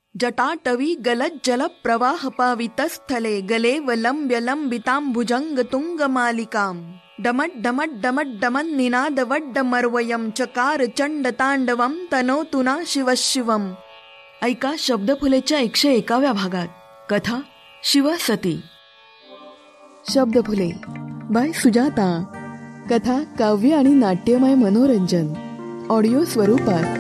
जटाटवी गलज्जल प्रवाह पावितस्थले गले वलंब्य लंबितांबुजंग तुंग मालिकाम डमट डमट डमट डमन निनाद वड्ड मर्वयम चकार चंड तांडवम तनोतुना शिवशिवम. ऐका शब्दफुलेच्या 101व्या भागात कथा शिवसती. शब्दफुले बाय सुजाता. कथा काव्य आणि नाट्यमय मनोरंजन ऑडिओ स्वरूपात.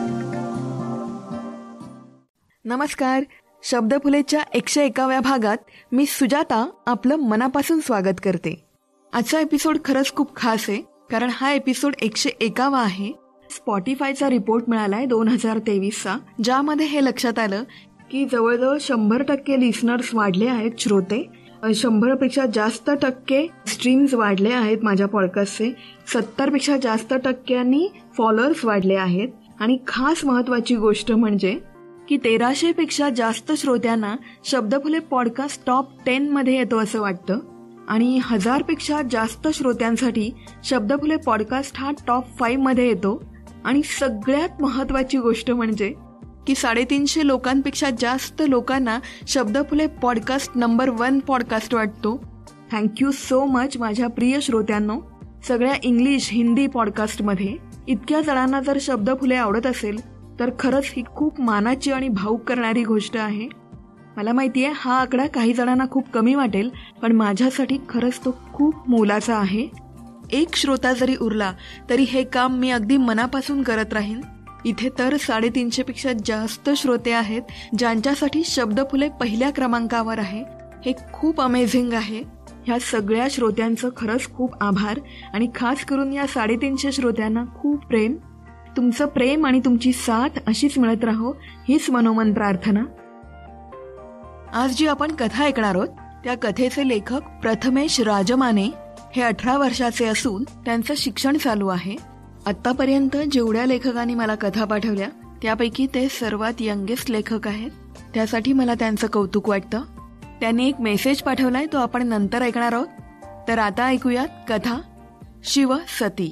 नमस्कार. शब्दफुलेच्या 101व्या भागात मी सुजाता आपलं मनापासून स्वागत करते. आजचा एपिसोड खरंच खूप खास आहे, कारण हा एपिसोड 101वा आहे. स्पॉटिफायचा रिपोर्ट मिळालाय 2023चा, ज्यामध्ये हे लक्षात आलं की जवळजवळ 100% लिसनर्स वाढले आहेत, श्रोते. 100पेक्षा जास्त टक्के स्ट्रीम्स वाढले आहेत माझ्या पॉडकास्टचे. 70पेक्षा जास्त टक्क्यांनी फॉलोअर्स वाढले आहेत. आणि खास महत्वाची गोष्ट म्हणजे की 1300पेक्षा जास्त श्रोत्यांना शब्दफुले पॉडकास्ट टॉप 10 मध्ये येतो असं वाटतं. आणि 1000पेक्षा जास्त श्रोत्यांसाठी शब्दफुले पॉडकास्ट हा टॉप 5 मध्ये येतो. आणि सगळ्यात महत्वाची गोष्ट म्हणजे की 350 लोकांपेक्षा जास्त लोकांना शब्दफुले पॉडकास्ट नंबर 1 पॉडकास्ट वाटतो. थँक्यू सो मच माझ्या प्रिय श्रोत्यांनो. सगळ्या इंग्लिश हिंदी पॉडकास्टमध्ये इतक्या जणांना जर शब्दफुले आवडत असेल तर खरंच ही खूप मानाची आणि भावुक करणारी गोष्ट आहे. मला माहिती आहे हा आकडा काही जणांना खूप कमी वाटेल, पण माझ्यासाठी खरंच तो खूप मोलाचा आहे. एक श्रोता जरी उरला तरी हे काम मी अगदी मनापासून करत राहीन. इथे तर 350पेक्षा जास्त श्रोते आहेत ज्यांच्यासाठी शब्दफुले पहिल्या क्रमांकावर आहे. हे खूप अमेझिंग आहे. ह्या सगळ्या श्रोत्यांचं खरंच खूप आभार. आणि खास करून या 350 श्रोत्यांना खूप प्रेम. तुमचं प्रेम आणि तुमची साथ अशीच मिळत राहो हीच मनोमन प्रार्थना. आज जी आपण कथा ऐकणार आहोत त्या कथेचे लेखक प्रथमेश राजमाने हे 18 वर्षाचे असून त्यांचं शिक्षण चालू आहे. आतापर्यंत जेवढ्या लेखकांनी मला कथा पाठवल्या त्यापैकी ते सर्वात यंगेस्ट लेखक आहेत. त्यासाठी मला त्यांचं कौतुक वाटतं. त्यांनी एक मेसेज पाठवलाय, तो आपण नंतर ऐकणार आहोत. तर आता ऐकूयात कथा शिवसती.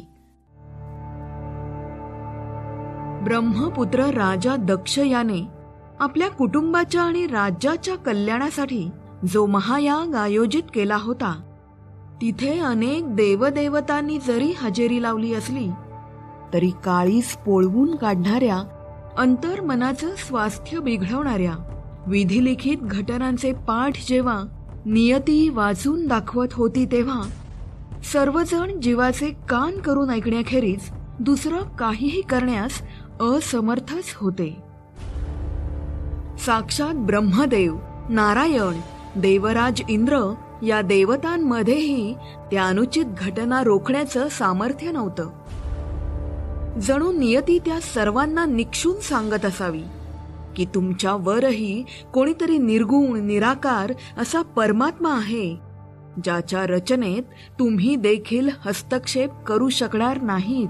ब्रह्मपुत्र राजा दक्ष याने आपल्या कुटुंबाच्या आणि राज्याच्या कल्याणासाठी जो महायाग आयोजित केला होता, तिथे अनेक देवदेवतांनी जरी हजेरी लावली असली तरी काळीस पोळवून काढणाऱ्या, अंतर्मनाचं स्वास्थ्य बिघडवणाऱ्या विधिलिखित घटनांचे पाठ जेव्हा नियती वाचून दाखवत होती तेव्हा सर्वजण जीवाचे कान करून ऐकण्याखेरीज दुसरं काहीही करण्यास असमर्थच होते. साक्षात ब्रह्मदेव, नारायण, देवराज इंद्र या देवतांमध्येही त्या अनुचित घटना रोखण्याचं सामर्थ्य नव्हतं. जणू नियती त्या सर्वांना निक्षून सांगत असावी की तुमच्या वरही कोणीतरी निर्गुण निराकार असा परमात्मा आहे, ज्याच्या रचनेत तुम्ही देखील हस्तक्षेप करू शकणार नाहीत.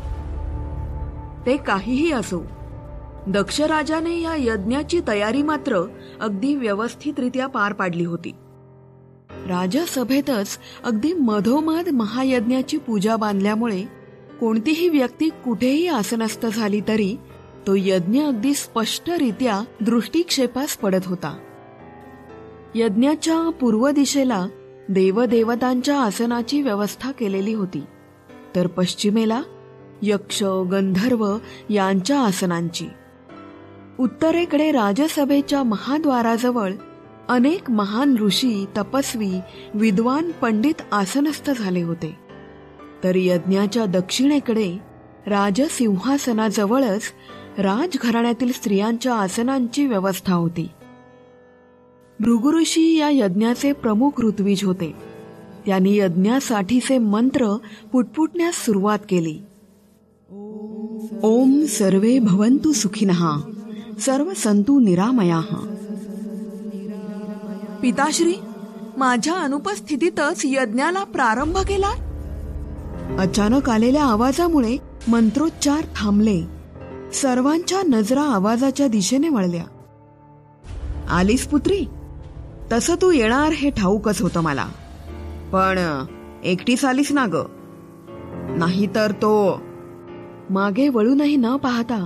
ते काहीही असो, दक्षराजाने या यज्ञाची तयारी मात्र अगदी व्यवस्थितरित्या पार पाडली होती. राजसभेतच अगदी मधोमध महायज्ञाची पूजा बांधल्यामुळे कोणतीही व्यक्ती कुठेही आसनस्थ झाली तरी तो यज्ञ अगदी स्पष्टरित्या दृष्टिक्षेपास पडत होता. यज्ञाच्या पूर्व दिशेला देवदेवतांच्या आसनाची व्यवस्था केलेली होती, तर पश्चिमेला यक्ष गंधर्व यांच्या आसनांची. उत्तरेकडे राजसभेच्या महाद्वाराजवळ अनेक महान ऋषी, तपस्वी, विद्वान पंडित आसनस्थ झाले होते. तर यज्ञाच्या दक्षिणेकडे राजसिंहासनाजवळच राजघराण्यातील स्त्रियांच्या आसनांची व्यवस्था होती. भृगुऋषी या यज्ञाचे प्रमुख ऋत्विज होते. त्यांनी यज्ञासाठीचे मंत्र पुटपुटण्यास सुरुवात केली. ओम सर्वे भवन्तु सुखिनः सर्व संतु निरामयाः. पिताश्री, माझ्या अनुपस्थितीतच यज्ञाला प्रारंभ केला. अचानक आलेल्या आवाजामुळे मंत्रोच्चार थांबले. सर्वांच्या नजरा आवाजाच्या दिशेने वळल्या. आलीस पुत्री? तसं तू येणार हे ठाऊकच होतं मला, पण एकटीच आलीस ना ग? नाही तर तो. मागे वळूनही न पाहता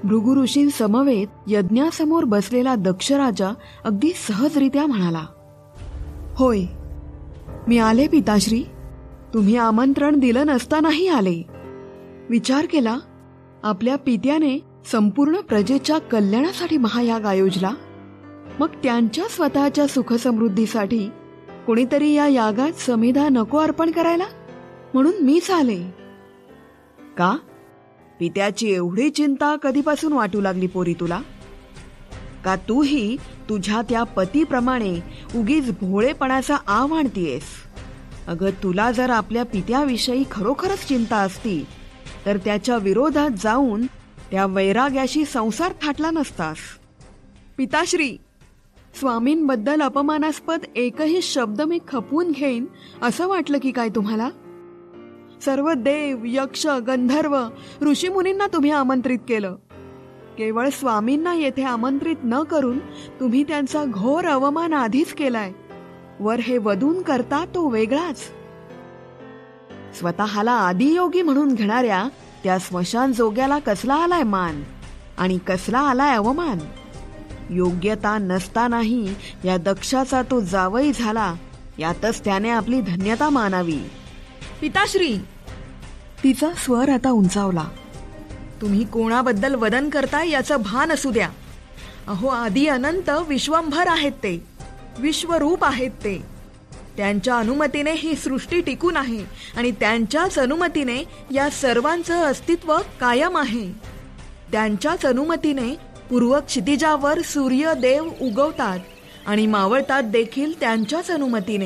भृगु ऋषींसमवेत यज्ञासमोर बसलेला दक्ष राजा अगदी सहजरित्या म्हणाला, होय, मी आले पिताश्री. तुम्ही आमंत्रण दिलं नसतानाही आले. विचार केला, आपल्या पित्याने संपूर्ण प्रजेच्या कल्याणासाठी महायाग आयोजला, मग त्यांच्या स्वतःच्या सुखसमृद्धीसाठी कोणीतरी या यागात समिधा नको अर्पण करायला, म्हणून मीच आले. का? पित्याची एवढी चिंता कधीपासून वाटू लागली पोरी तुला? का तूही तुझ्या त्या पतीप्रमाणे उगीच भोळेपणाचा आव आणतीयस? अगं, तुला जर आपल्या पित्याविषयी खरोखरच चिंता असती तर त्याच्या विरोधात जाऊन त्या वैराग्याशी संसार थाटला नसतास. पिताश्री, स्वामींबद्दल अपमानास्पद एकही शब्द मी खपवून घेईन असं वाटलं की काय तुम्हाला? सर्व देव, यक्ष, गंधर्व, ऋषीमुनींना तुम्ही आमंत्रित केलं. केवळ स्वामींना येथे आमंत्रित न करून तुम्ही त्यांचा घोर अवमान आधीच केलाय. वर हे वदून करता तो वेगळाच. स्वतःला आदियोगी म्हणून घेणाऱ्या त्या स्मशान जोग्याला कसला आलाय मान आणि कसला आलाय अवमान. योग्यता नसतानाही या दक्षाचा तो जावई झाला, यातच त्याने आपली धन्यता मानावी. पिताश्री, तिचा स्वर आता उंचावला. तुम्ही कोणाबद्दल वदन करताय याचं भान असू द्या. अहो, आदी अनंत विश्वंभर आहेत ते, विश्वरूप आहेत ते. त्यांच्या अनुमतीने ही सृष्टी टिकून आहे आणि त्यांच्याच अनुमतीने या सर्वांचं अस्तित्व कायम आहे. त्यांच्याच अनुमतीने पूर्व क्षितिजावर सूर्य देव उगवतात आणि मावळतात देखील त्यांच्याच अनुमतीने.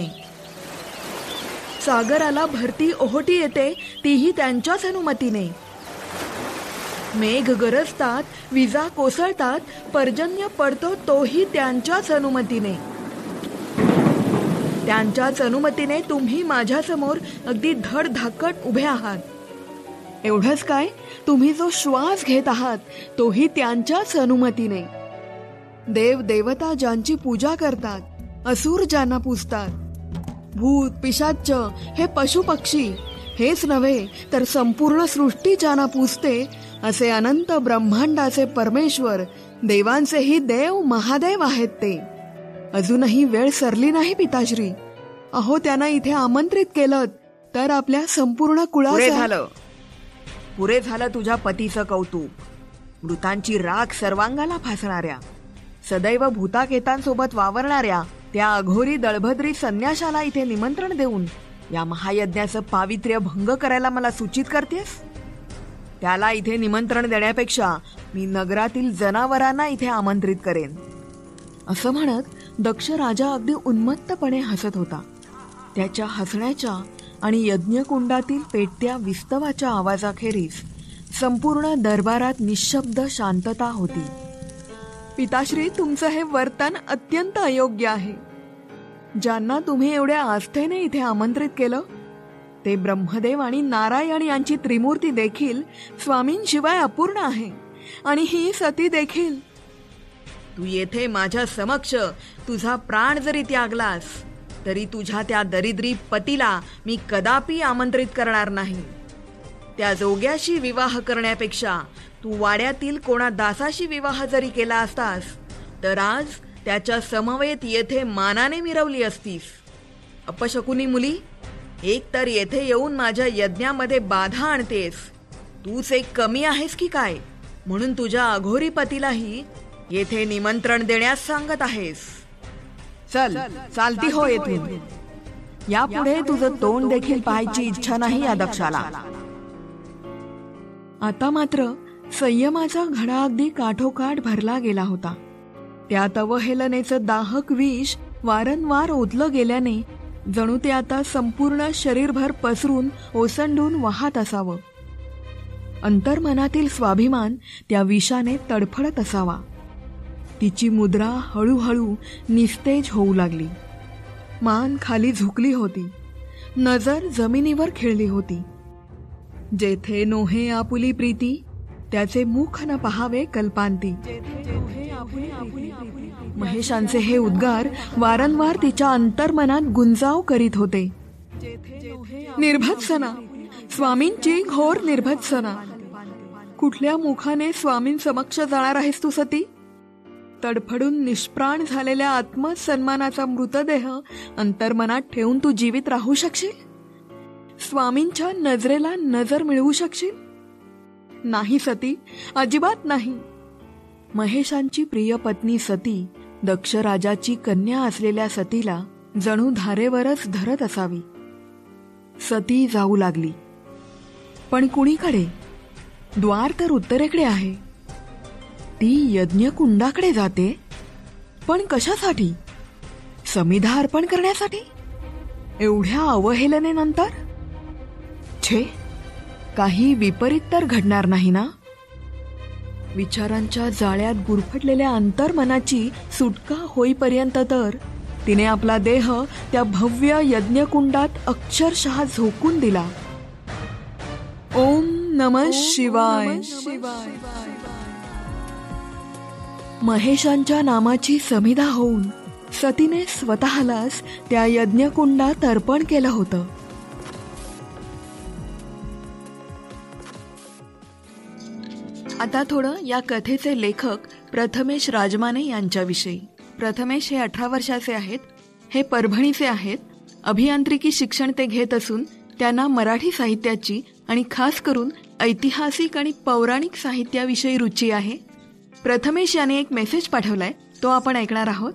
सागराला भरती ओहोटी येते तीही त्यांच्याच अनुमतीने. मेघ गरजतात, विजा कोसळतात, पर्जन्य पडतो तोही त्यांच्याच अनुमतीने. त्यांच्याच अनुमतीने तुम्ही माझ्यासमोर अगदी धडधाकट उभे आहात. एवढंच काय, तुम्ही जो श्वास घेत आहात तोही त्यांच्याच अनुमतीने. देव देवता ज्यांची पूजा करतात, असुर ज्यांना पूजतात, भूत पिशाच्च हे पशु पक्षी हेच नव्हे तर संपूर्ण सृष्टी ज्यांना पूजते, असे अनंत ब्रह्मांडाचे परमेश्वर, देवांचेही देव महादेव आहेत ते. अजूनही वेळ सरली नाही पिताश्री. अहो, त्यांना इथे आमंत्रित केलं तर आपल्या संपूर्ण कुळाचं. पुरे झालं तुझ्या पतीचं कौतुक. मृतांची राख सर्वांगाला फासणाऱ्या, सदैव भूताकेतांसोबत वावरणाऱ्या त्या अघोरी दळभद्री संन्याशाला इथे निमंत्रण देऊन या महायज्ञाचं पावित्र्य भंग करायला मला सूचित करतेस? त्याला इथे निमंत्रण देण्यापेक्षा मी नगरातील जनावरांना इथे आमंत्रित करेन. असं म्हणत दक्ष राजा अगदी उन्मत्तपणे हसत होता. त्याच्या हसण्याच्या आणि यज्ञकुंडातील पेटत्या विस्तवाच्या आवाजाखेरीज संपूर्ण दरबारात निशब्द शांतता होती. पिताश्री, तुमचं हे वर्तन अत्यंत अयोग्य आहे. ज्यांना तुम्ही एवढ्या आस्थेने इथे आमंत्रित केलं ते ब्रह्मदेव आणि नारायण यांची त्रिमूर्ती देखील स्वामींशिवाय अपूर्ण आहे, आणि ही सती देखील. तू येथे माझ्या समक्ष तुझा प्राण जरी त्यागलास तरी तुझ्या त्या दरिद्री पतीला मी कदापि आमंत्रित करणार नाही. त्या जोग्याशी विवाह करण्यापेक्षा तू वाड्यातील कोणा दासाशी विवाह जरी केला असतास तर आज त्याच्या समवेत येथे मानाने मिरवली असतीस. अपशकुनी मुली, एक तर येथे येऊन माझ्या यज्ञामध्ये बाधा आणतेस. तूच एक कमी आहेस की काय, म्हणून तुझ्या अघोरी पतीलाही येथे निमंत्रण देण्यास सांगत आहेस. चल, चालती हो येथून. यापुढे तुझं तोंड देखील पाहायची इच्छा नाही या दक्षाला. आता मात्र संयमाचा घडा अगदी काठोकाठ भरला गेला होता. त्यात अवहेलनेचं दाहक विष वारंवार ओतलं गेल्याने जणू ते आता संपूर्ण शरीरभर पसरून ओसंडून वाहत असावं. अंतर्मनातील स्वाभिमान त्या विषाने तडफडत असावा. तिची मुद्रा हळूहळू निस्तेज होऊ लागली. मान खाली झुकली होती, नजर जमिनीवर खिळली होती. जेथे नोहे आपुली प्रीती त्याचे मुख न पहावे कल्पांती. महेशांचे हे उद्गार वारंवार तिच्या अंतर्मनात गुंजाव करीत होते. निर्भत्सना, स्वामींची घोर निर्भत्सना. कुठल्या मुखाने स्वामींसमक्ष जाणार आहेस तू सती? तडफडून निष्प्राण झालेल्या आत्मसन्मानाचा मृतदेह अंतर्मनात ठेवून तू जीवित राहू शकशील? स्वामींच्या नजरेला नजर मिळवू शकशील? नाही सती, अजिबात नाही. महेशांची प्रिय पत्नी सती दक्ष राजाची कन्या असलेल्या सतीला जणू धारेवरच धरत असावी. सती जाऊ लागली. पण कुणीकडे? द्वार तर उत्तरेकडे आहे. ती यज्ञकुंडाकडे जाते. पण कशासाठी? समिधा अर्पण करण्यासाठी? एवढ्या अवहेलनेनंतर? छे, काही विपरीत तर घडणार नाही ना? विचारांच्या जाळ्यात गुरफटलेल्या अंतर्मनाची सुटका होईपर्यंत तर तिने आपला देह त्या भव्य यज्ञकुंडात अक्षरशः झोकून दिला. ओम नमः शिवाय. महेशांच्या नामाची समिधा होऊन सतीने स्वतःलाच त्या यज्ञकुंडात अर्पण केलं होतं. आता थोडं या कथेचे लेखक प्रथमेश राजमाने यांच्याविषयी. प्रथमेश हे 18 वर्षाचे आहेत. हे परभणीचे आहेत. अभियांत्रिकी शिक्षण ते घेत असून त्यांना मराठी साहित्याची आणि खास करून ऐतिहासिक आणि पौराणिक साहित्याविषयी रुची आहे. प्रथमेश याने एक मेसेज पाठवलाय, तो आपण ऐकणार आहोत.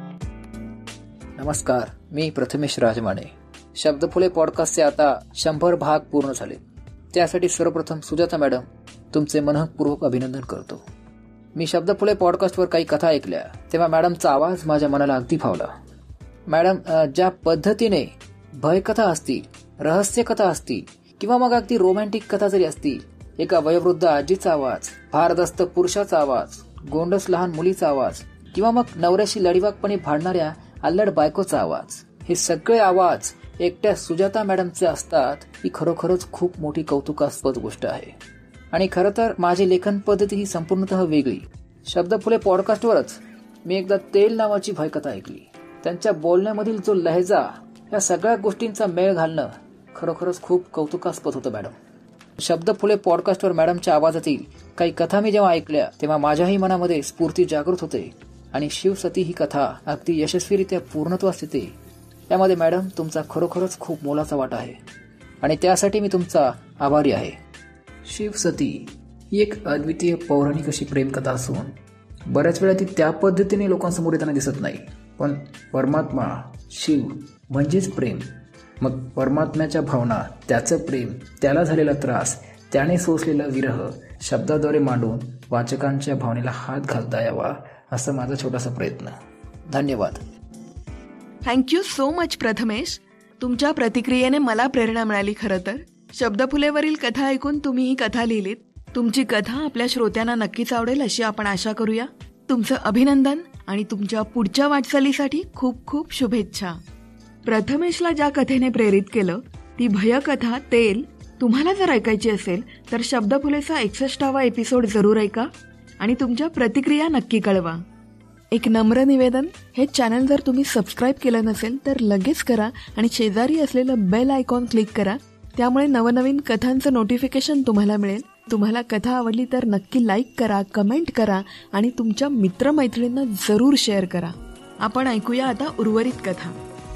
नमस्कार, मी प्रथमेश राजमाने. शब्दफुले पॉडकास्टचे आता 100 भाग पूर्ण झाले. त्यासाठी सर्वप्रथम सुजाता मॅडम तुमचे मनःपूर्वक अभिनंदन करतो. मी शब्दफुले पॉडकास्टवर काही कथा ऐकल्या तेव्हा मॅडमचा आवाज माझ्या मनाला अगदी भावला. मॅडम ज्या पद्धतीने भयकथा असतील, रहस्यकथा असतील किंवा मग अगदी रोमॅन्टिक कथा जरी असतील, एका वयोवृद्ध आजीचा आवाज, भारदस्त पुरुषाचा आवाज, गोंडस लहान मुलीचा आवाज किंवा मग नवऱ्याशी लढीवाकपणे भांडणाऱ्या अल्लड बायकोचा आवाज, हे सगळे आवाज एकट्या सुजाता मॅडमचे असतात, ही खरोखरच खूप मोठी कौतुकास्पद गोष्ट आहे. आणि खरं तर माझी लेखन पद्धती ही संपूर्णतः वेगळी. शब्दफुले पॉडकास्टवरच मी एकदा तेल नावाची भयकथा ऐकली. त्यांच्या बोलण्यामधील जो लहेजा, या सगळ्या गोष्टींचा मेळ घालणं खरोखरच खूप कौतुकास्पद होतं मॅडम. शब्दफुले पॉडकास्टवर मॅडमच्या आवाजातील काही कथा मी जेव्हा ऐकल्या तेव्हा माझ्याही मनामध्ये स्फूर्ती जागृत होते आणि शिवसती ही कथा अगदी यशस्वीरित्या पूर्णत्वास येते. यामध्ये मॅडम तुमचा खरोखरच खूप मोलाचा वाटा आहे आणि त्यासाठी मी तुमचा आभारी आहे. शिवसती ही एक अद्वितीय पौराणिक अशी प्रेमकथा असून बऱ्याच वेळा ती त्या पद्धतीने लोकांसमोर येताना दिसत नाही. पण परमात्मा, शिव म्हणजेच प्रेम. मग परमात्म्याच्या भावना, त्याचं प्रेम, त्याला झालेला त्रास, त्याने सोसलेला विरह शब्दाद्वारे मांडून वाचकांच्या भावनेला हात घालता यावा, असा माझा छोटासा प्रयत्न. धन्यवाद. Thank you so much Prathamesh. तुमच्या प्रतिक्रियेने मला प्रेरणा मिळाली. खरं तर शब्दफुलेवरील कथा ऐकून तुम्ही ही कथा लिहिलीत. तुमची कथा आपल्या श्रोत्यांना नक्कीच आवडेल अशी आपण आशा करूया. तुमचं अभिनंदन आणि तुमच्या पुढच्या वाटचालीसाठी खूप खूप शुभेच्छा. प्रथमेशला ज्या कथेने प्रेरित केलं ती भयकथा तेल तुम्हाला जर ऐकायची असेल तर शब्दफुलेचा 61वा एपिसोड जरूर ऐका आणि तुमच्या प्रतिक्रिया नक्की कळवा. एक नम्र निवेदन, हे चॅनल जर तुम्ही सबस्क्राईब केलं नसेल तर लगेच करा आणि शेजारी असलेलं बेल आयकॉन क्लिक करा. त्यामुळे नवनवीन कथांचं नोटिफिकेशन तुम्हाला मिळेल. तुम्हाला कथा आवडली तर नक्की लाईक करा, कमेंट करा आणि तुमच्या मित्रमैत्रिणींना जरूर शेअर करा. आपण ऐकूया आता उर्वरित कथा.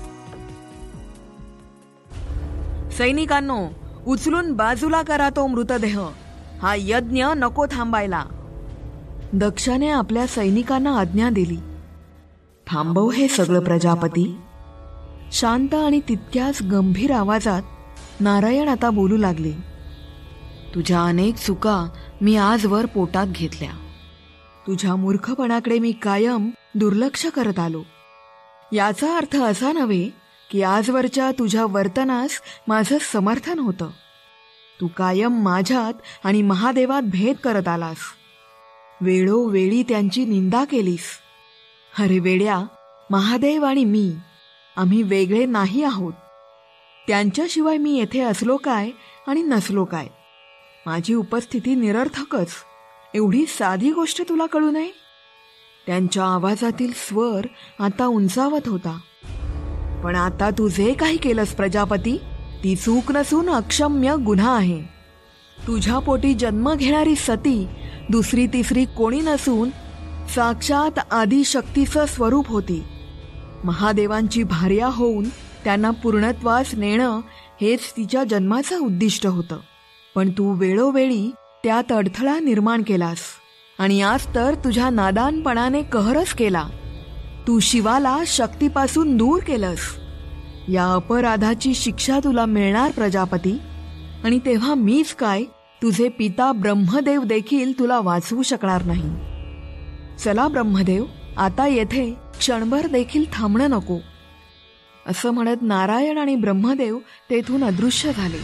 सैनिकांनो, उचलून बाजूला करा तो मृतदेह. हा यज्ञ नको थांबायला. दक्षाने आपल्या सैनिकांना आज्ञा दिली. थांबव हे सगळं प्रजापती. शांत आणि तितक्याच गंभीर आवाजात नारायण आता बोलू लागले. तुझ्या अनेक चुका मी आजवर पोटात घेतल्या. तुझ्या मूर्खपणाकडे मी कायम दुर्लक्ष करत आलो. याचा अर्थ असा नव्हे की आजवरच्या तुझ्या वर्तनास माझं समर्थन होतं. तू कायम माझ्यात आणि महादेवात भेद करत आलास. वेळोवेळी त्यांची निंदा केलीस. अरे वेड्या, महादेव आणि मी आम्ही वेगळे नाही आहोत. त्यांच्याशिवाय मी येथे असलो काय आणि नसलो काय, माझी उपस्थिती निरर्थकच. एवढी साधी गोष्ट तुला कळू नये. त्यांच्या आवाजातील स्वर आता उंचावत होता. पण आता तू जे काही केलंस प्रजापती, ती चूक नसून अक्षम्य गुन्हा आहे. तुझ्या पोटी जन्म घेणारी सती दुसरी तिसरी कोणी नसून साक्षात आदिशक्तीचं स्वरूप होती. महादेवांची भार्या होऊन त्यांना पूर्णत्वास नेणं हेच तिच्या जन्माचं उद्दिष्ट होतं. पण तू वेळोवेळी त्यात अडथळा निर्माण केलास आणि आज तर तुझ्या नादानपणाने कहरच केला. तू शिवाला शक्तीपासून दूर केलंस. या अपराधाची शिक्षा तुला मिळणार प्रजापती. आणि तेव्हा मीच काय, तुझे पिता ब्रह्मदेव देखील तुला वाचवू शकणार नाही. चला ब्रह्मदेव, आता येथे क्षणभर देखील थांबणं नको. असं म्हणत नारायण आणि ब्रह्मदेव तेथून अदृश्य झाले.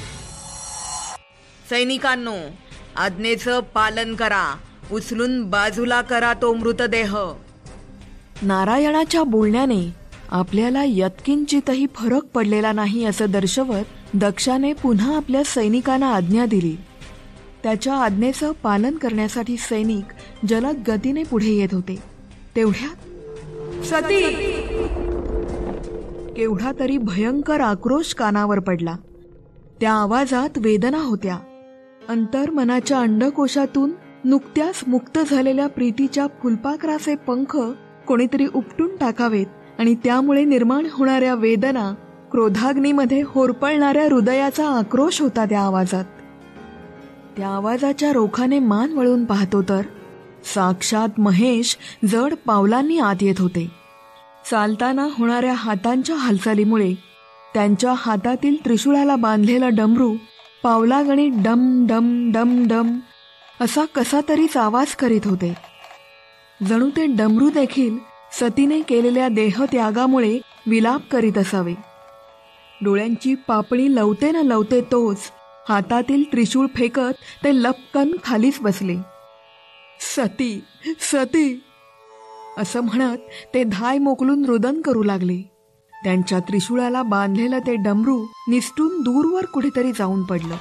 सैनिकांनो, आज्ञेचं पालन करा. उचलून बाजूला करा तो मृतदेह. नारायणाच्या बोलण्याने आपल्याला यत्किंचितही फरक पडलेला नाही असं दर्शवत दक्षाने पुन्हा आपल्या सैनिकांना आज्ञा दिली. त्याच्या आज्ञेचं पालन करण्यासाठी सैनिक जलद गतीने पुढे येत होते. तेवढ्यात सती! केवढा तरी भयंकर आक्रोश कानावर पडला. त्या आवाजात वेदना होत्या. अंतर्मनाच्या अंडकोशातून नुकत्याच मुक्त झालेल्या प्रीतीच्या फुलपाखराचे पंख कोणीतरी उपटून टाकावेत आणि त्यामुळे निर्माण होणाऱ्या वेदना, क्रोधाग्नीमध्ये होरपळणाऱ्या हृदयाचा आक्रोश होता त्या आवाजात. त्या आवाजाच्या रोखाने मान वळून पाहतो तर साक्षात महेश जड पावलांनी आत येत होते. चालताना होणाऱ्या हातांच्या हालचालीमुळे त्यांच्या हातातील त्रिशूळाला बांधलेला डमरू पावलागणित डम डम डम डम असा कसा तरीच आवाज करीत होते. जणू ते डमरू देखील सतीने केलेल्या देहत्यागामुळे विलाप करीत असावे. डोळ्यांची पापणी लवते न लवते तोच हातातील त्रिशूळ फेकत ते लपकन खालीच बसले. सती, सती असं म्हणत ते धाय मोकलून रुदन करू लागले. त्यांच्या त्रिशूळाला बांधलेलं ते डमरू निसटून दूरवर कुठेतरी जाऊन पडलं.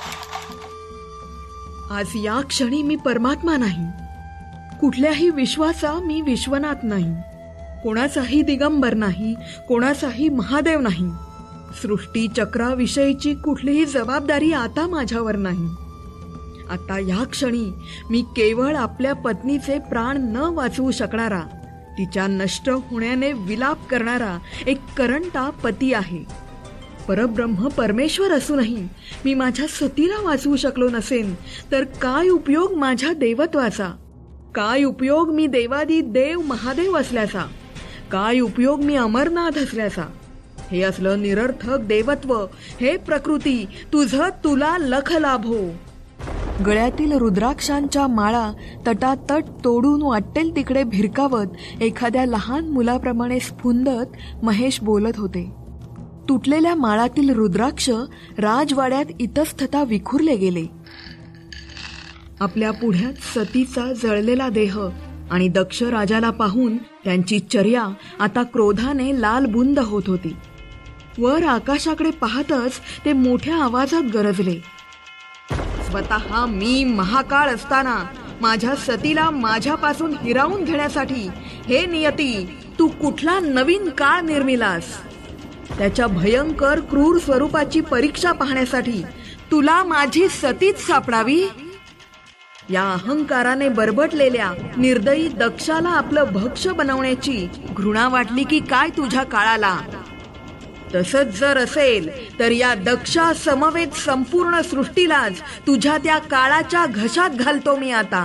आज या क्षणी मी परमात्मा नाही. कुठल्याही विश्वाचा मी विश्वनाथ नाही. कोणाचाही दिगंबर नाही. कोणाचाही महादेव नाही. सृष्टी चक्राविषयीची कुठलीही जबाबदारी आता माझ्यावर नाही. आता या क्षणी मी केवळ आपल्या पत्नीचे प्राण न वाचवू शकणारा, तिच्या नष्ट होण्याने विलाप करणारा एक करंटा पती आहे. परब्रह्म परमेश्वर असूनही मी माझ्या सतीला वाचवू शकलो नसेन तर काय उपयोग माझ्या देवत्वाचा? काय उपयोग मी देवादी देव महादेव असल्याचा? काय उपयोग मी अमरनाथ असल्याचा? हे असलं निरर्थक देवत्व, हे प्रकृती, तुझं तुला लख लाभो. गळ्यातील रुद्राक्षांच्या माळा तटातट तोडून वाटेल तिकडे भिरकावत एखाद्या लहान मुलाप्रमाणे स्फुंदत महेश बोलत होते. तुटलेल्या माळातील रुद्राक्ष राजवाड्यात इतस्ततः विखुरले गेले. आपल्या पुढ्यात सतीचा जळलेला देह आणि दक्ष राजाला पाहून त्यांची चर्या आता क्रोधाने लालबुंद होत होती. वर आकाशाकडे पाहतच ते मोठ्या आवाजात गरजले. स्वतः मी महाकाळ असताना माझ्या सतीला माझ्यापासून हिरावून घेण्यासाठी हे नियती तू कुठला नवीन काळ निर्मिलास? त्याच्या भयंकर क्रूर स्वरूपाची परीक्षा पाहण्यासाठी तुला माझी सतीच सापडावी? या अहंकाराने बरबटलेल्या निर्दयी दक्षाला आपलं भक्ष बनवण्याची घृणा वाटली की काय तुझ्या काळाला? तसंच जर असेल तर या दक्षा समवेत संपूर्ण सृष्टीलाच तुझ्या त्या काळाच्या घशात घालतो मी आता.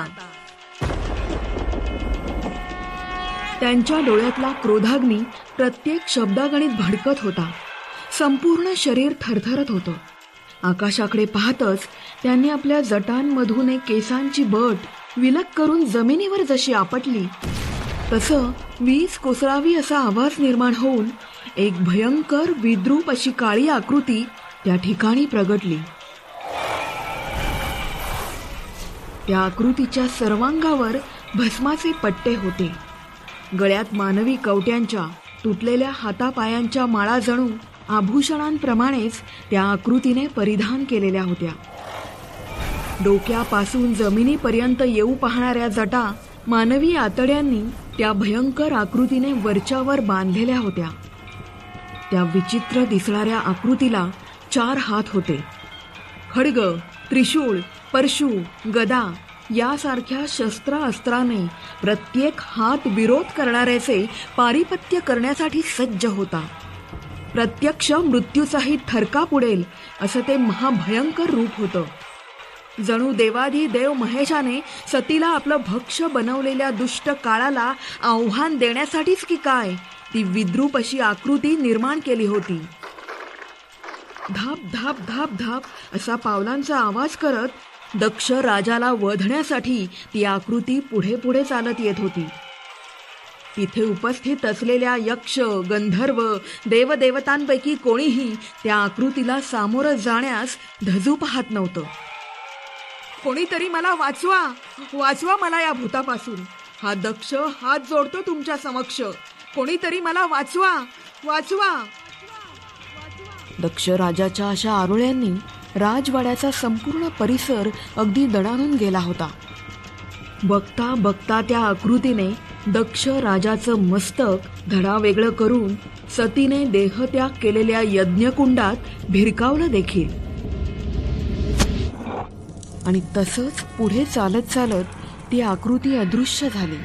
त्यांच्या डोळ्यातला क्रोधाग्नी प्रत्येक शब्दागणित भडकत होता. संपूर्ण शरीर थरथरत होतं. आकाशाकडे पाहतच त्यांनी आपल्या जटांमधून एक केसांची बट विलग करून जमिनीवर जशी आपटली तसं वीज कोसळावी असा आवाज निर्माण होऊन एक भयंकर विद्रूप अशी काळी आकृती त्या ठिकाणी प्रगटली. त्या आकृतीच्या सर्वांगावर भस्माचे पट्टे होते. गळ्यात मानवी कवट्यांच्या तुटलेल्या हातापायांच्या माळा जणू आभूषणांप्रमाणेच त्या आकृतीने परिधान केलेल्या होत्या. डोक्यापासून जमिनीपर्यंत येऊ पाहणाऱ्या जटा मानवी आतड्यांनी त्या भयंकर आकृतीने वरच्यावर बांधलेल्या होत्या. त्या विचित्र दिसणाऱ्या आकृतीला 4 हात होते. खड्ग, त्रिशूळ, परशू, गदा यासारख्या शस्त्रास्त्राने प्रत्येक हात विरोध करणाऱ्याचे पारिपत्य करण्यासाठी सज्ज होता. प्रत्यक्ष मृत्यूचाही थरकाप उडेल असं ते महाभयंकर रूप होतं. जणू देवाधिदेव महेशाने सतीला आपलं भक्ष्य बनवलेल्या दुष्ट काळाला आव्हान देण्यासाठीच की काय ती विद्रूप अशी आकृती निर्माण केली होती. धाप धाप धाप धाप असा पावलांचा आवाज करत दक्ष राजाला वधण्यासाठी ती आकृती पुढे पुढे चालत येत होती. तिथे उपस्थित असलेल्या यक्ष, गंधर्व, देवदेवतांपैकी कोणीही त्या आकृतीला सामोरं जाण्यास धजू पाहत नव्हतं. कोणीतरी मला वाचवा, वाचवा मला या भूतापासून. हा दक्ष हात जोडतो तुमच्या समक्ष. कोणीतरी मला वाचवा, वाचवा. दक्ष राजाच्या अशा आरोळ्यांनी राजवाड्याचा संपूर्ण परिसर अगदी दणाणून गेला होता. बघता बघता त्या आकृतीने दक्ष राजाचं मस्तक धडावेगळं करून सतीने देहत्याग केलेल्या यज्ञकुंडात भिरकावलं देखील. आणि तसंच पुढे चालत चालत ती आकृती अदृश्य झाली.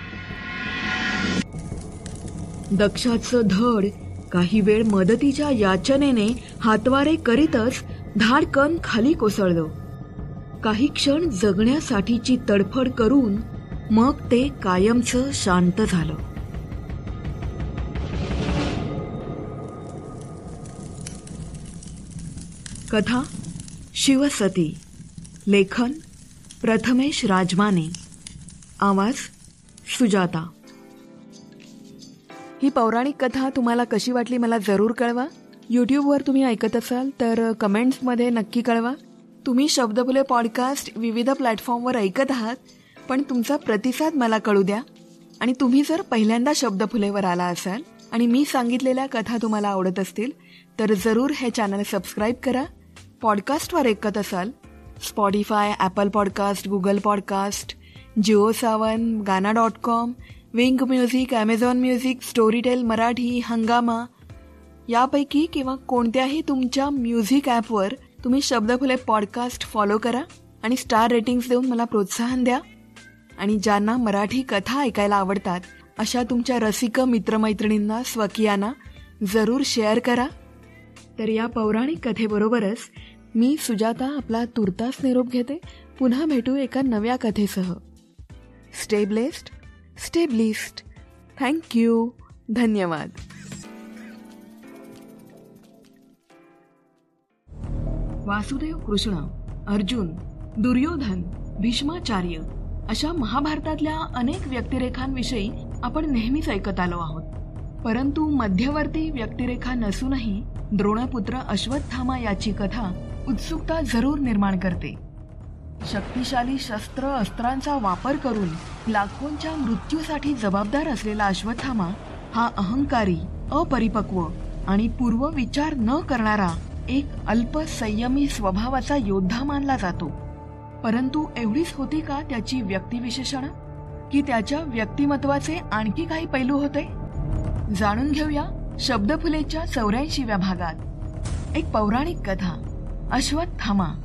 दक्षाचं धड काही वेळ मदतीच्या याचनेने हातवारे करीतच धाडकन खाली कोसळलं. काही क्षण जगण्यासाठीची तडफड करून मग ते कायमचं शांत झालं. कथा शिवसती. लेखन प्रथमेश राजमाने. आवाज सुजाता. ही पौराणिक कथा तुम्हाला कशी वाटली मला जरूर कळवा. यूट्यूबवर तुम्ही ऐकत असाल तर कमेंट्समध्ये नक्की कळवा. तुम्ही शब्दफुले पॉडकास्ट विविध प्लॅटफॉर्मवर ऐकत आहात, पण तुमचा प्रतिसाद मला कळू द्या. आणि तुम्ही जर पहिल्यांदा शब्दफुलेवर आला असाल आणि मी सांगितलेल्या कथा तुम्हाला आवडत असतील तर जरूर हे चॅनल सबस्क्राईब करा. पॉडकास्टवर ऐकत असाल Spotify, Apple podcast, Google podcast, जिओ7, गाना.com, Wynk music, Amazon music, Storytel Marathi, Hungama यापैकी किंवा कोणत्याही तुमच्या म्युझिक ॲपवर तुम्ही शब्दफुले पॉडकास्ट फॉलो करा आणि स्टार रेटिंग्स देऊन मला प्रोत्साहन द्या. आणि ज्यांना मराठी कथा ऐकायला आवडतात अशा तुमच्या रसिक मित्रमैत्रिणींना, स्वकीयांना जरूर शेअर करा. तर या पौराणिक कथेबरोबरच मी सुजाता आपला तुर्तास निरोप घेते. पुन्हा भेटू एका नव्या कथेसह. Stay blessed, stay blessed. Thank you. धन्यवाद. वासुदेव, कृष्ण, अर्जुन, दुर्योधन, भीष्माचार्य अशा महाभारतातल्या अनेक व्यक्तिरेखांविषयी आपण नेहमीच ऐकत आलो आहोत. परंतु मध्यवर्ती व्यक्तिरेखा नसूनही द्रोणपुत्र अश्वत्थामा याची कथा उत्सुकता जरूर निर्माण करते. शक्तिशाली शस्त्र अस्त्रांचा वापर करून लाखोंच्या मृत्यूसाठी जबाबदार असलेला अश्वत्थामा हा अहंकारी, अपरिपक्व आणि पूर्वविचार न करणारा एक अल्प संयमी स्वभावाचा योद्धा मानला जातो. परंतु एवढीच होती का त्याची व्यक्तिविशेषण, की त्याच्या व्यक्तिमत्वाचे आणखी काही पैलू होते? जाणून घेऊया शब्दफुलेच्या 84व्या भागात. एक पौराणिक कथा, अश्वत्थामा.